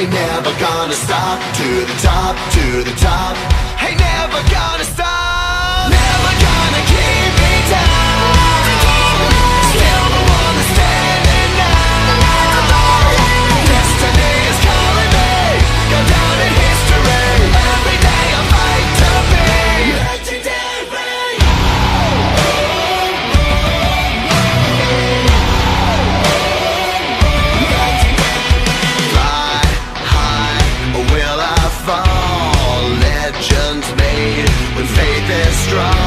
Ain't never gonna stop. To the top, to the top. Ain't never gonna stop. Never gonna keep me down. Still the one that's standing now. Destiny is calling me. Go down in history. Every day I fight to be legendary. Fly high, or will I fall? Legends made when faith is strong.